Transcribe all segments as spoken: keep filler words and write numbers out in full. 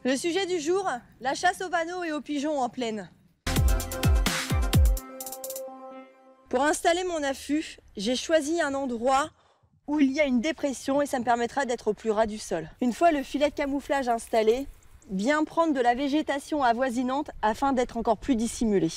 Le sujet du jour, la chasse aux vanneaux et aux pigeons en plaine. Pour installer mon affût, j'ai choisi un endroit où il y a une dépression et ça me permettra d'être au plus ras du sol. Une fois le filet de camouflage installé, bien prendre de la végétation avoisinante afin d'être encore plus dissimulé.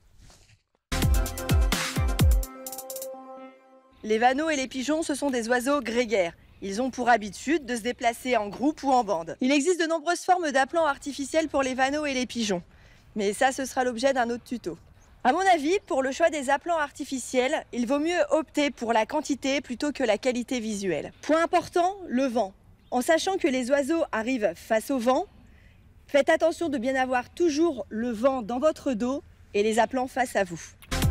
Les vanneaux et les pigeons, ce sont des oiseaux grégaires. Ils ont pour habitude de se déplacer en groupe ou en bande. Il existe de nombreuses formes d'aplants artificiels pour les vanneaux et les pigeons. Mais ça, ce sera l'objet d'un autre tuto. À mon avis, pour le choix des aplants artificiels, il vaut mieux opter pour la quantité plutôt que la qualité visuelle. Point important, le vent. En sachant que les oiseaux arrivent face au vent, faites attention de bien avoir toujours le vent dans votre dos et les aplants face à vous.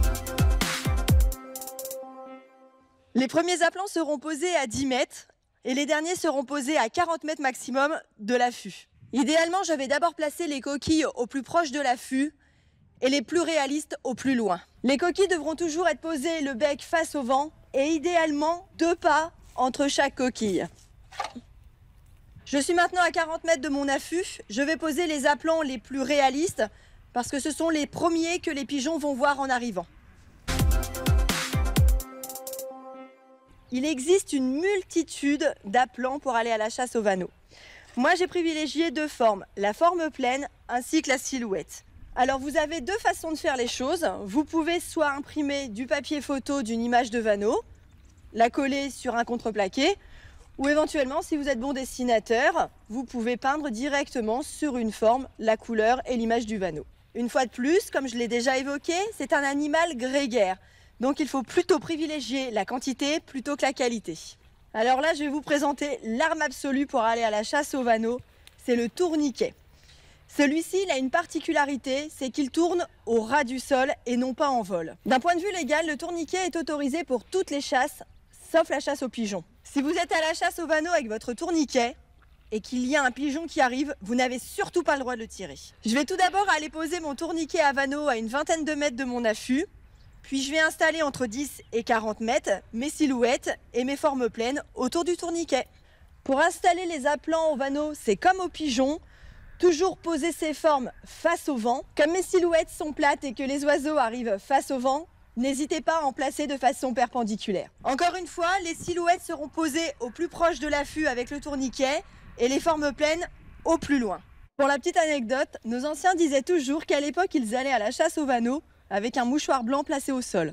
Les premiers aplants seront posés à dix mètres et les derniers seront posés à quarante mètres maximum de l'affût. Idéalement, je vais d'abord placer les coquilles au plus proche de l'affût et les plus réalistes au plus loin. Les coquilles devront toujours être posées le bec face au vent et idéalement deux pas entre chaque coquille. Je suis maintenant à quarante mètres de mon affût. Je vais poser les aplants les plus réalistes parce que ce sont les premiers que les pigeons vont voir en arrivant. Il existe une multitude d'aplants pour aller à la chasse aux vanneaux. Moi, j'ai privilégié deux formes, la forme pleine ainsi que la silhouette. Alors, vous avez deux façons de faire les choses. Vous pouvez soit imprimer du papier photo d'une image de vanneau, la coller sur un contreplaqué, ou éventuellement, si vous êtes bon dessinateur, vous pouvez peindre directement sur une forme la couleur et l'image du vanneau. Une fois de plus, comme je l'ai déjà évoqué, c'est un animal grégaire. Donc il faut plutôt privilégier la quantité plutôt que la qualité. Alors là, je vais vous présenter l'arme absolue pour aller à la chasse aux vanneaux, c'est le tourniquet. Celui-ci, il a une particularité, c'est qu'il tourne au ras du sol et non pas en vol. D'un point de vue légal, le tourniquet est autorisé pour toutes les chasses, sauf la chasse aux pigeons. Si vous êtes à la chasse aux vanneaux avec votre tourniquet et qu'il y a un pigeon qui arrive, vous n'avez surtout pas le droit de le tirer. Je vais tout d'abord aller poser mon tourniquet à vanneau à une vingtaine de mètres de mon affût. Puis je vais installer entre dix et quarante mètres mes silhouettes et mes formes pleines autour du tourniquet. Pour installer les aplants au vanneau, c'est comme aux pigeons, toujours poser ces formes face au vent. Comme mes silhouettes sont plates et que les oiseaux arrivent face au vent, n'hésitez pas à en placer de façon perpendiculaire. Encore une fois, les silhouettes seront posées au plus proche de l'affût avec le tourniquet et les formes pleines au plus loin. Pour la petite anecdote, nos anciens disaient toujours qu'à l'époque, ils allaient à la chasse aux vanneaux avec un mouchoir blanc placé au sol.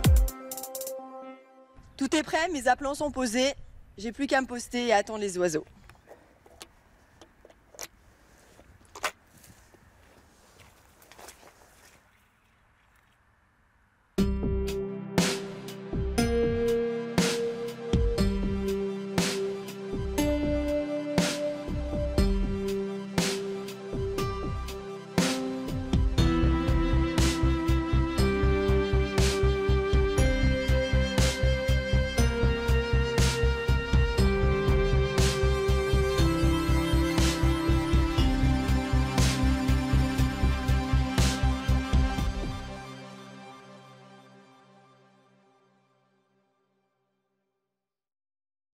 Tout est prêt, mes aplants sont posés. J'ai plus qu'à me poster et attendre les oiseaux.